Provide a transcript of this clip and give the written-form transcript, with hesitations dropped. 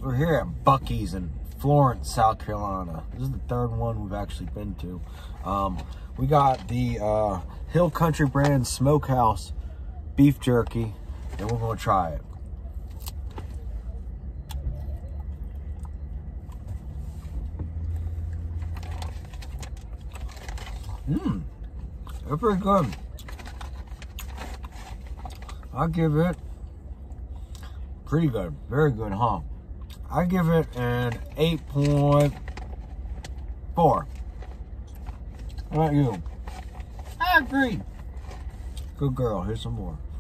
We're here at Buc-ees in Florence, South Carolina. This is the third one we've actually been to. We got the Hill Country brand smokehouse beef jerky, and we're gonna try it. They're pretty good. I'll give it pretty good, very good, huh? I give it an 8.4. How about you? I agree. Good girl. Here's some more.